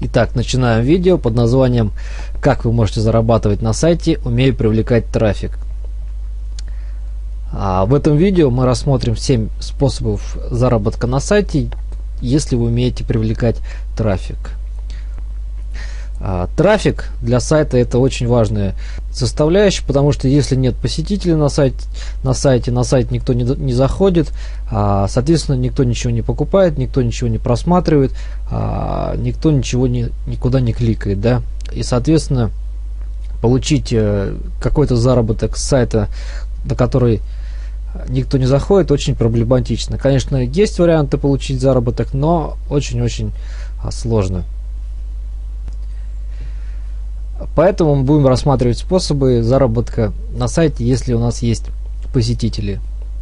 Итак, начинаем видео под названием «Как вы можете зарабатывать на сайте, умея привлекать трафик». В этом видео мы рассмотрим 7 способов заработка на сайте, если вы умеете привлекать трафик. Трафик для сайта — это очень важная составляющая, потому что если нет посетителей на сайт никто не заходит, соответственно, никто ничего не покупает, никто ничего не просматривает, никто никуда не кликает, да? И, соответственно, получить какой-то заработок с сайта, на который никто не заходит, очень проблематично. Конечно, есть варианты получить заработок, но очень-очень сложно. Поэтому мы будем рассматривать способы заработка на сайте, если у нас есть посетители.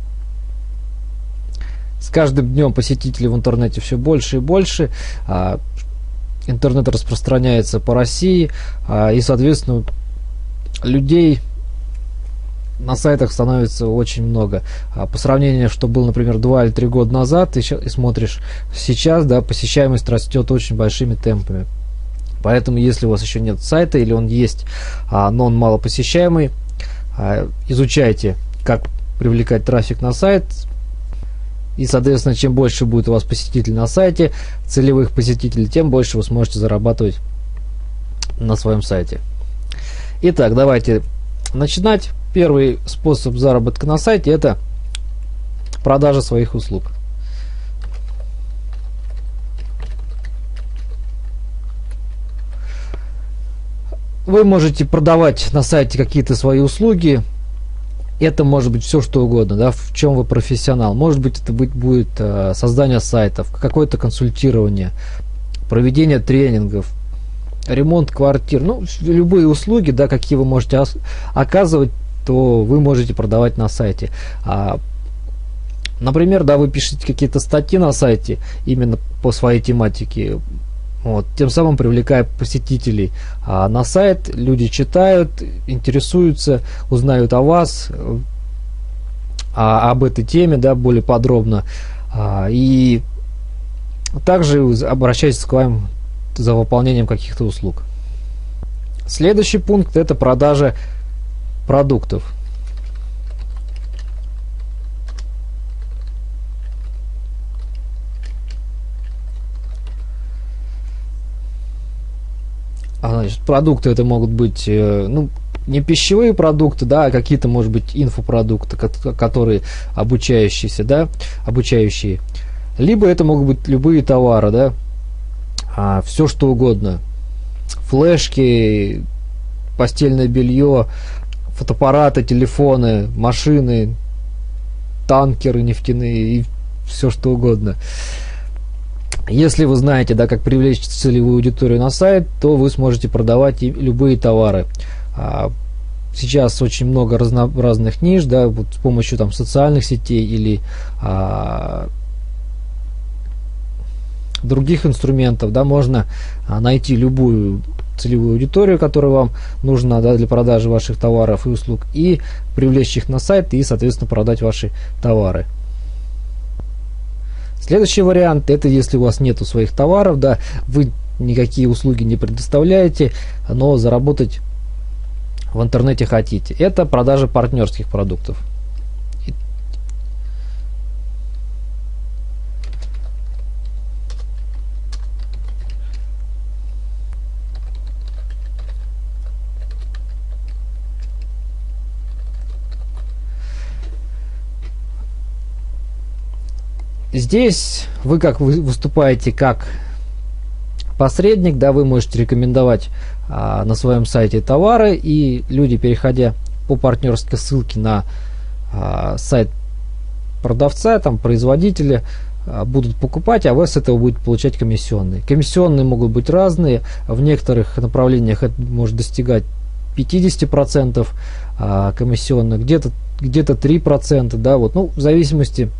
С каждым днем посетителей в интернете все больше и больше. Интернет распространяется по России, и, соответственно, людей на сайтах становится очень много. По сравнению, что было, например, 2 или 3 года назад, и смотришь сейчас, да, посещаемость растет очень большими темпами. Поэтому, если у вас еще нет сайта или он есть, но он мало посещаемый, изучайте, как привлекать трафик на сайт. И, соответственно, чем больше будет у вас посетителей на сайте, целевых посетителей, тем больше вы сможете зарабатывать на своем сайте. Итак, давайте начинать. Первый способ заработка на сайте — это продажа своих услуг. Вы можете продавать на сайте какие-то свои услуги. Это может быть все что угодно, да, в чем вы профессионал. Может быть, это будет создание сайтов, какое-то консультирование, проведение тренингов, ремонт квартир. Ну, любые услуги, да, какие вы можете оказывать, то вы можете продавать на сайте. Например, да, вы пишете какие-то статьи на сайте именно по своей тематике. Вот, тем самым привлекая посетителей на сайт, люди читают, интересуются, узнают о вас, об этой теме, да, более подробно, и также обращаются к вам за выполнением каких-то услуг. Следующий пункт — это продажа продуктов. Значит, продукты это могут быть, ну, не пищевые продукты, да, а какие-то, может быть, инфопродукты, которые обучающиеся, да, обучающие. Либо это могут быть любые товары, да, все что угодно. Флешки, постельное белье, фотоаппараты, телефоны, машины, танкеры нефтяные и все что угодно. Если вы знаете, да, как привлечь целевую аудиторию на сайт, то вы сможете продавать любые товары. Сейчас очень много разнообразных ниш, да, вот с помощью там социальных сетей или других инструментов, да, можно найти любую целевую аудиторию, которая вам нужна, да, для продажи ваших товаров и услуг, и привлечь их на сайт и, соответственно, продать ваши товары. Следующий вариант — это если у вас нету своих товаров, да, вы никакие услуги не предоставляете, но заработать в интернете хотите. Это продажа партнерских продуктов. Здесь вы выступаете как посредник, да, вы можете рекомендовать на своем сайте товары, и люди, переходя по партнерской ссылке на сайт продавца, там, производителя, будут покупать, а вы с этого будете получать комиссионные. Комиссионные могут быть разные, в некоторых направлениях это может достигать 50% комиссионных, где-то 3%, да, вот, ну, в зависимости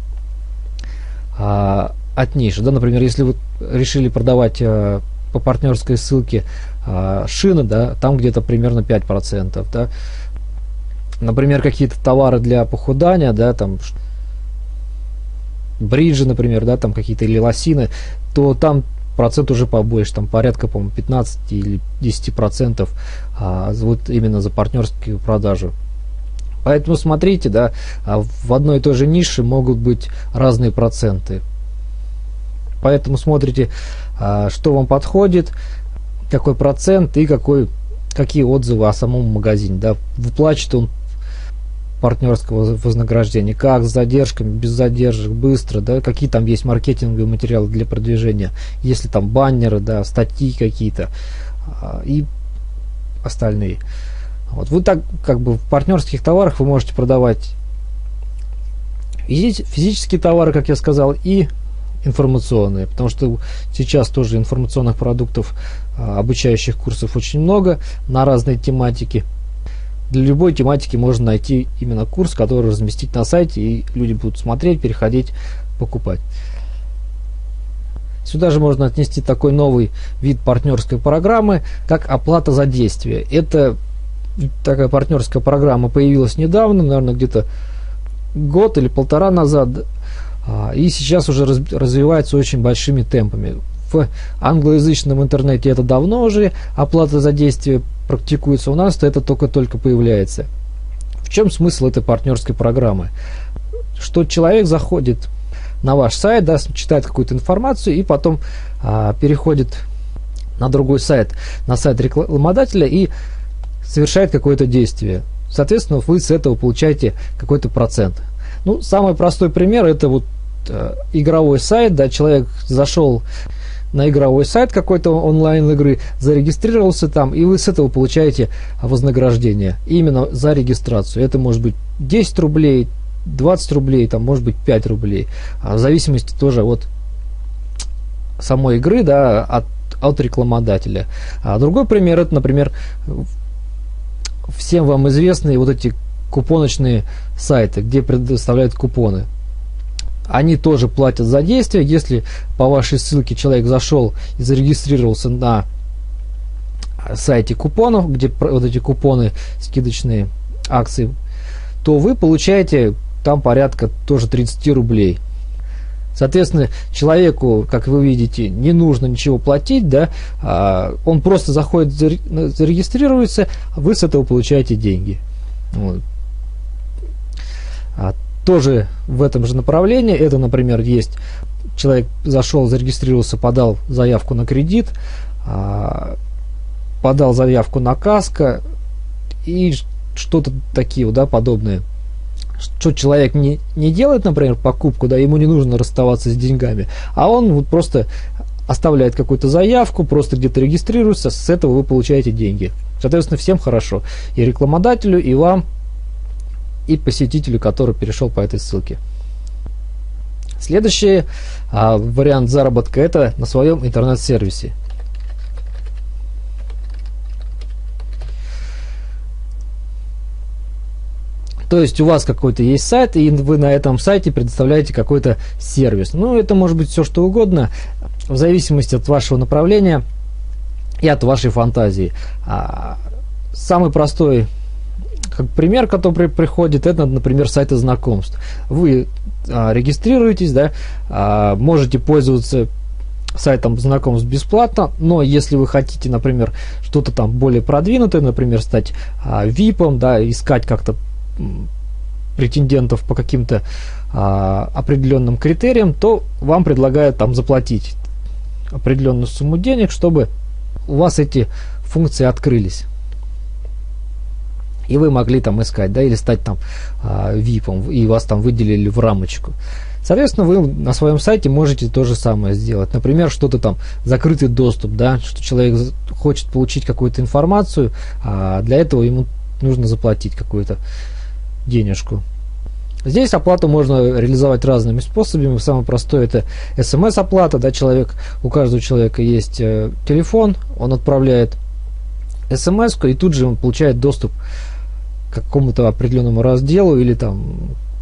от ниши, да, например, если вы решили продавать по партнерской ссылке шины, да, там где-то примерно 5%, да. Например, какие-то товары для похудания, да, там бриджи, например, да, там какие-то или лосины, то там процент уже побольше, там порядка, по-моему, 15 или 10% вот именно за партнерскую продажу. Поэтому смотрите, да, в одной и той же нише могут быть разные проценты. Поэтому смотрите, что вам подходит, какой процент и какие отзывы о самом магазине. Да, выплачивает он партнерского вознаграждения, как с задержками, без задержек, быстро, да, какие там есть маркетинговые материалы для продвижения, если там баннеры, да, статьи какие-то и остальные. Вот вы так как бы в партнерских товарах вы можете продавать физические товары, как я сказал, и информационные, потому что сейчас тоже информационных продуктов, обучающих курсов очень много на разные тематики. Для любой тематики можно найти именно курс, который разместить на сайте, и люди будут смотреть, переходить, покупать. Сюда же можно отнести такой новый вид партнерской программы, как оплата за действие. Это такая партнерская программа появилась недавно, наверное, где-то год или полтора назад, и сейчас уже развивается очень большими темпами. В англоязычном интернете это давно уже оплата за действие практикуется, у нас это только появляется. В чем смысл этой партнерской программы? Что человек заходит на ваш сайт, да, читает какую-то информацию и потом переходит на другой сайт, на сайт рекламодателя и совершает какое-то действие. Соответственно, вы с этого получаете какой-то процент. Ну, самый простой пример — это вот игровой сайт, да, человек зашел на игровой сайт какой-то онлайн-игры, зарегистрировался там, и вы с этого получаете вознаграждение именно за регистрацию. Это может быть 10 рублей, 20 рублей, там может быть 5 рублей, в зависимости тоже от самой игры, да, от рекламодателя. А другой пример — это, например, всем вам известные вот эти купоночные сайты, где предоставляют купоны. Они тоже платят за действие. Если по вашей ссылке человек зашел и зарегистрировался на сайте купонов, где вот эти купоны, скидочные акции, то вы получаете там порядка тоже 30 рублей. Соответственно, человеку, как вы видите, не нужно ничего платить, да, он просто заходит, зарегистрируется, вы с этого получаете деньги. Вот. Тоже в этом же направлении, это, например, есть человек зашел, зарегистрировался, подал заявку на кредит, подал заявку на каско и что-то такие, да, подобные. Что человек не делает, например, покупку, да, ему не нужно расставаться с деньгами, а он вот просто оставляет какую-то заявку, просто где-то регистрируется, с этого вы получаете деньги. Соответственно, всем хорошо, и рекламодателю, и вам, и посетителю, который перешел по этой ссылке. Следующий вариант заработка — это на своем интернет-сервисе. То есть у вас какой-то есть сайт, и вы на этом сайте предоставляете какой-то сервис. Ну, это может быть все что угодно, в зависимости от вашего направления и от вашей фантазии. Самый простой как пример, который приходит, это, например, сайты знакомств. Вы регистрируетесь, да, можете пользоваться сайтом знакомств бесплатно, но если вы хотите, например, что-то там более продвинутое, например, стать VIP, да, искать как-то претендентов по каким-то определенным критериям, то вам предлагают там заплатить определенную сумму денег, чтобы у вас эти функции открылись. И вы могли там искать, да, или стать там VIP, и вас там выделили в рамочку. Соответственно, вы на своем сайте можете то же самое сделать. Например, что-то там, закрытый доступ, да, что человек хочет получить какую-то информацию, а для этого ему нужно заплатить какую-то денежку. Здесь оплату можно реализовать разными способами. Самый простой — это смс-оплата, да, у каждого человека есть телефон, он отправляет смс-ку, и тут же он получает доступ к какому-то определенному разделу или там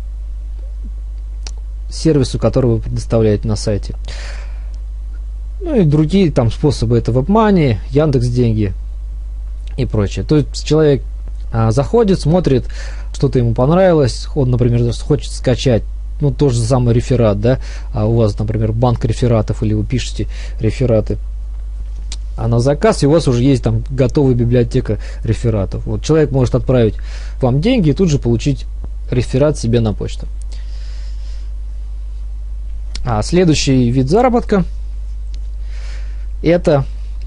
сервису, который вы предоставляете на сайте. Ну и другие там способы — это WebMoney, Яндекс.Деньги и прочее. То есть человек заходит, смотрит, что-то ему понравилось, он, например, хочет скачать ну, тот же самый реферат, да, а у вас, например, банк рефератов, или вы пишете рефераты на заказ, и у вас уже есть там готовая библиотека рефератов. Вот человек может отправить вам деньги и тут же получить реферат себе на почту. Следующий вид заработка — это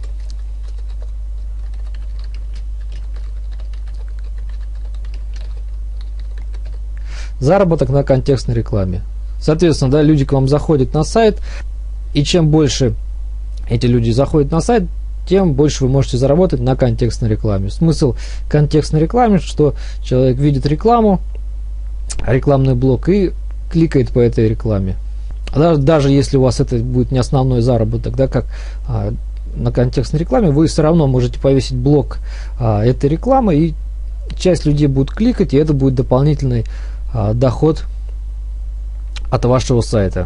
заработок на контекстной рекламе. Соответственно, да, люди к вам заходят на сайт, и чем больше эти люди заходят на сайт, тем больше вы можете заработать на контекстной рекламе. Смысл контекстной рекламы, что человек видит рекламу, рекламный блок, и кликает по этой рекламе. Даже если у вас это будет не основной заработок, да, как на контекстной рекламе, вы все равно можете повесить блок этой рекламы, и часть людей будет кликать, и это будет дополнительный доход от вашего сайта.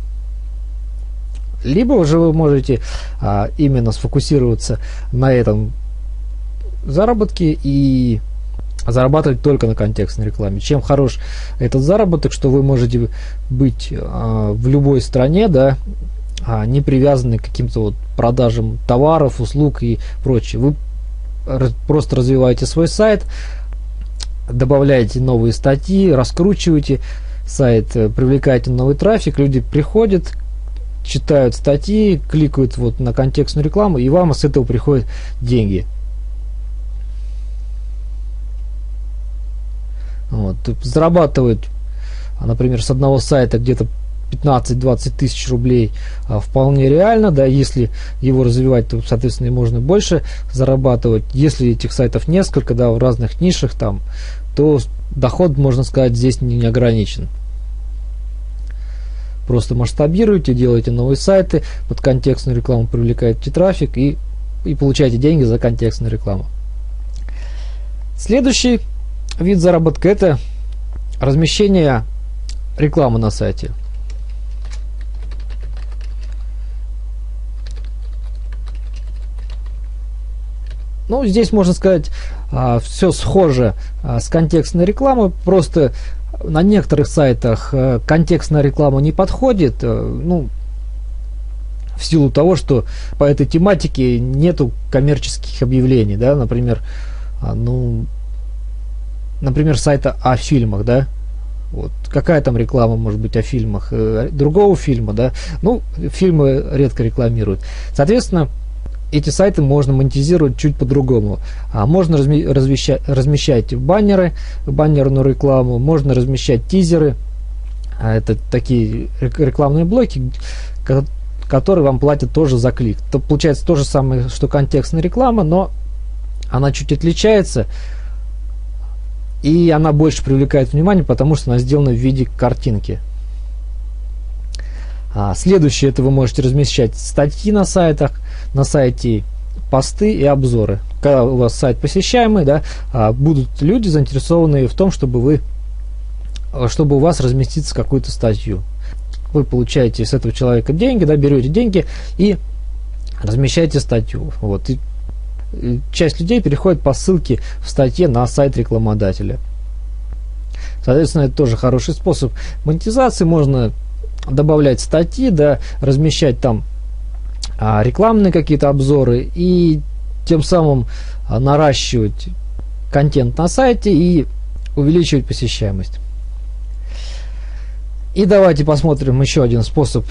Либо же вы можете именно сфокусироваться на этом заработке и зарабатывать только на контекстной рекламе. Чем хорош этот заработок, что вы можете быть в любой стране, да, не привязаны к каким-то вот продажам товаров, услуг и прочее. Вы просто развиваете свой сайт, добавляете новые статьи, раскручиваете сайт, привлекаете новый трафик, люди приходят, читают статьи, кликают вот на контекстную рекламу, и вам с этого приходят деньги. Вот. Зарабатывать, например, с одного сайта где-то 15-20 тысяч рублей вполне реально, да, если его развивать, то, соответственно, и можно больше зарабатывать. Если этих сайтов несколько, да, в разных нишах там, то доход, можно сказать, здесь не ограничен. Просто масштабируйте, делайте новые сайты, под контекстную рекламу привлекаете трафик и получаете деньги за контекстную рекламу. Следующий вид заработка — это размещение рекламы на сайте. Ну, здесь можно сказать, все схоже с контекстной рекламой, просто на некоторых сайтах контекстная реклама не подходит, ну, в силу того, что по этой тематике нету коммерческих объявлений, да, например, сайта о фильмах, да, вот, какая там реклама может быть о фильмах другого фильма, да, ну, фильмы редко рекламируют, соответственно, эти сайты можно монетизировать чуть по-другому. Можно размещать баннеры, баннерную рекламу, можно размещать тизеры. Это такие рекламные блоки, которые вам платят тоже за клик. То получается то же самое, что контекстная реклама, но она чуть отличается. И она больше привлекает внимание, потому что она сделана в виде картинки. Следующее — это вы можете размещать статьи на сайтах, на сайте посты и обзоры. Когда у вас сайт посещаемый, да, будут люди заинтересованные в том, чтобы у вас разместиться какую-то статью. Вы получаете с этого человека деньги, да, берете деньги и размещаете статью. Вот. И часть людей переходит по ссылке в статье на сайт рекламодателя. Соответственно, это тоже хороший способ монетизации. Можно добавлять статьи, да, размещать там рекламные какие-то обзоры и тем самым наращивать контент на сайте и увеличивать посещаемость. И давайте посмотрим еще один способ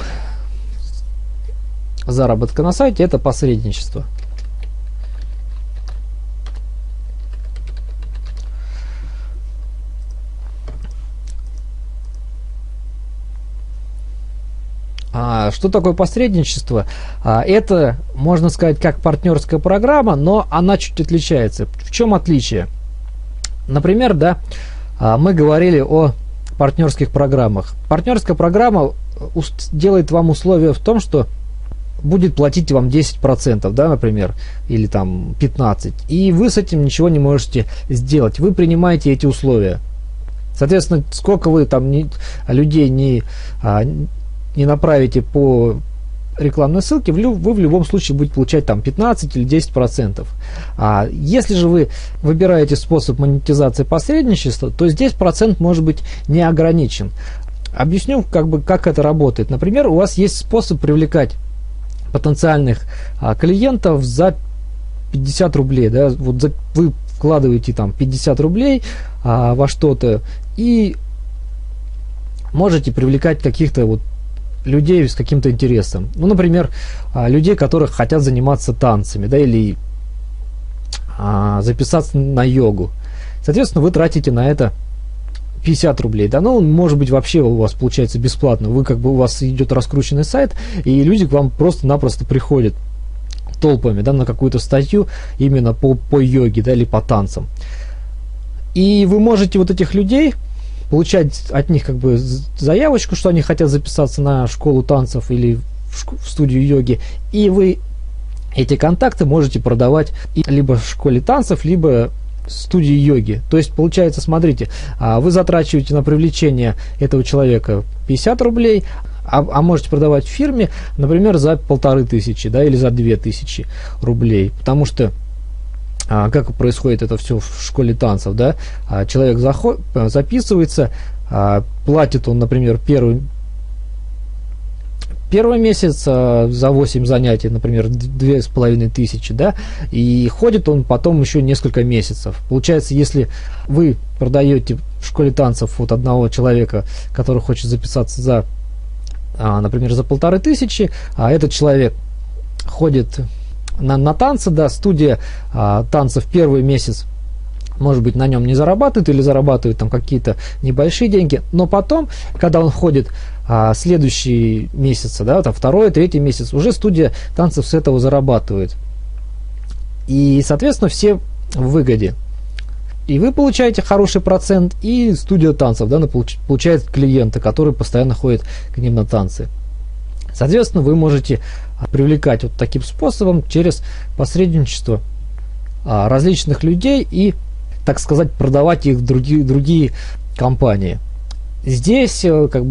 заработка на сайте — это посредничество. Что такое посредничество? Это, можно сказать, как партнерская программа, но она чуть отличается. В чем отличие? Например, да, мы говорили о партнерских программах. Партнерская программа делает вам условия в том, что будет платить вам 10%, да, например, или там 15%, и вы с этим ничего не можете сделать. Вы принимаете эти условия. Соответственно, сколько вы там людей не направите по рекламной ссылке, вы в любом случае будете получать там 15 или 10%. Если же вы выбираете способ монетизации посредничества, то здесь процент может быть не ограничен. Объясню, как это работает. Например, у вас есть способ привлекать потенциальных клиентов за 50 рублей. Да? Вот вы вкладываете там 50 рублей во что-то и можете привлекать каких-то вот людей с каким-то интересом. Ну, например, людей, которых хотят заниматься танцами, да, или записаться на йогу. Соответственно, вы тратите на это 50 рублей, да, ну, может быть, вообще у вас получается бесплатно. У вас идет раскрученный сайт, и люди к вам просто-напросто приходят толпами, да, на какую-то статью именно по йоге, да, или по танцам. И вы можете вот этих людей получать от них заявочку, что они хотят записаться на школу танцев или в студию йоги, и вы эти контакты можете продавать либо в школе танцев, либо в студии йоги. То есть, получается, смотрите, вы затрачиваете на привлечение этого человека 50 рублей, а можете продавать в фирме, например, за 1500, да, или за 2000 рублей. Потому что как происходит это все в школе танцев, да? Человек записывается, платит он, например, первый месяц за 8 занятий, например, 2500, да, и ходит он потом еще несколько месяцев. Получается, если вы продаете в школе танцев вот одного человека, который хочет записаться за, например, за 1500, а этот человек ходит на танцы, да, студия танцев первый месяц, может быть, на нем не зарабатывает или зарабатывает там какие-то небольшие деньги, но потом, когда он ходит следующий месяц, да, там второй, третий месяц, уже студия танцев с этого зарабатывает. И, соответственно, все в выгоде. И вы получаете хороший процент, и студия танцев, да, получает клиента, который постоянно ходит к ним на танцы. Соответственно, вы можете привлекать вот таким способом через посредничество различных людей и, так сказать, продавать их в другие компании. Здесь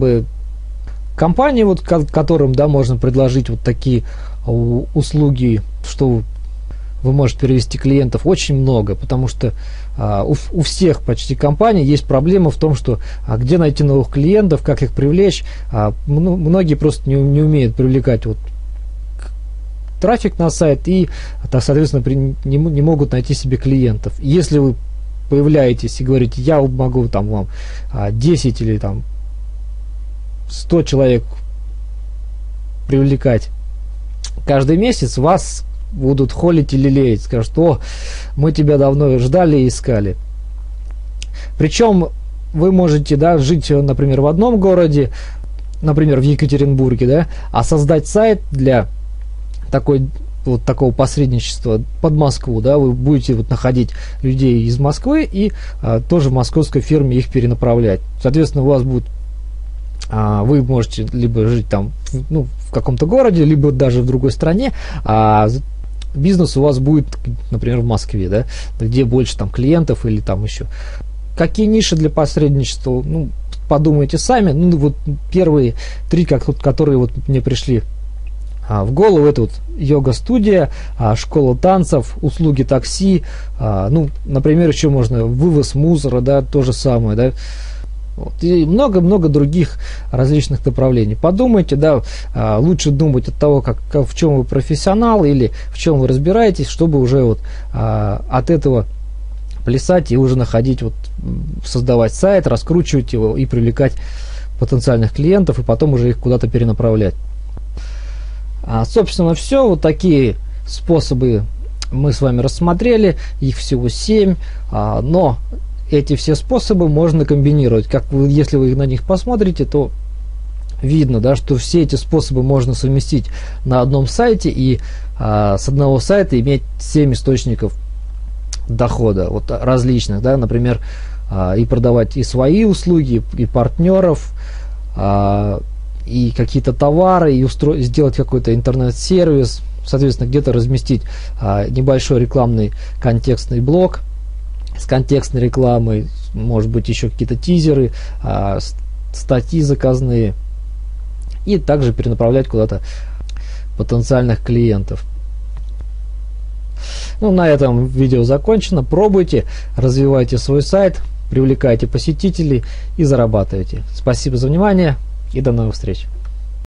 компании, вот, которым, да, можно предложить вот такие услуги, что вы можете перевести клиентов, очень много, потому что у всех почти компаний есть проблема в том, что где найти новых клиентов, как их привлечь. Многие просто не умеют привлекать вот трафик на сайт и, соответственно, не могут найти себе клиентов. Если вы появляетесь и говорите, я могу там вам 10 или там 100 человек привлекать каждый месяц, вас будут холить или лелеять, скажут, о, мы тебя давно ждали и искали. Причем вы можете, да, жить, например, в одном городе, например, в Екатеринбурге, да, а создать сайт для такого посредничества под Москву, да, вы будете вот находить людей из Москвы и тоже в московской фирме их перенаправлять. Соответственно, у вас будет вы можете либо жить там, в каком-то городе, либо даже в другой стране, а бизнес у вас будет, например, в Москве, да, где больше там клиентов или там еще. Какие ниши для посредничества? Подумайте сами. Вот первые 3, которые вот мне пришли в голову, это вот йога-студия, школа танцев, услуги такси, например, еще можно вывоз мусора, да, то же самое, да. И много-много других различных направлений. Подумайте, да, лучше думать от того, в чем вы профессионал или в чем вы разбираетесь, чтобы уже вот от этого плясать и уже находить, создавать сайт, раскручивать его и привлекать потенциальных клиентов, и потом уже их куда-то перенаправлять. Собственно, все. Вот такие способы мы с вами рассмотрели. Их всего 7, но эти все способы можно комбинировать. Если вы на них посмотрите, то видно, да, что все эти способы можно совместить на одном сайте и с одного сайта иметь 7 источников дохода различных, да, например, и продавать и свои услуги, и партнеров, и какие-то товары, и сделать какой-то интернет-сервис, соответственно, где-то разместить небольшой рекламный контекстный блок с контекстной рекламой, может быть, еще какие-то тизеры, статьи заказные, и также перенаправлять куда-то потенциальных клиентов. На этом видео закончено. Пробуйте, развивайте свой сайт, привлекаете посетителей и зарабатываете. Спасибо за внимание и до новых встреч.